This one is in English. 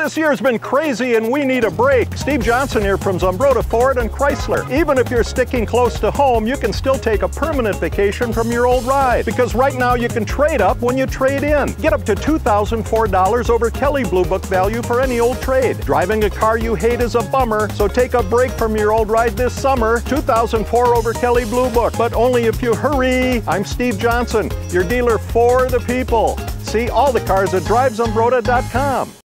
this year's been crazy and we need a break. Steve Johnson here from Zumbrota Ford and Chrysler. Even if you're sticking close to home, you can still take a permanent vacation from your old ride. Because right now you can trade up when you trade in. Get up to $2,004 over Kelley Blue Book value for any old trade. Driving a car you hate is a bummer, so take a break from your old ride this summer. $2,004 over Kelley Blue Book, but only if you hurry. I'm Steve Johnson, your dealer for the people. See all the cars at DriveZumbrota.com.